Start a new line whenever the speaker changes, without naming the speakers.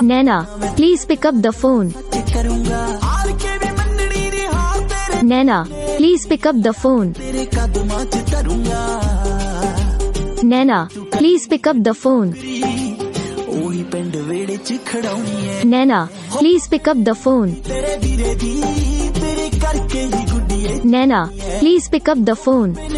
Naina, please pick up the phone. Naina, please pick up the phone. Naina, please pick up the phone. Naina, please pick up the phone. Naina, please pick up the phone.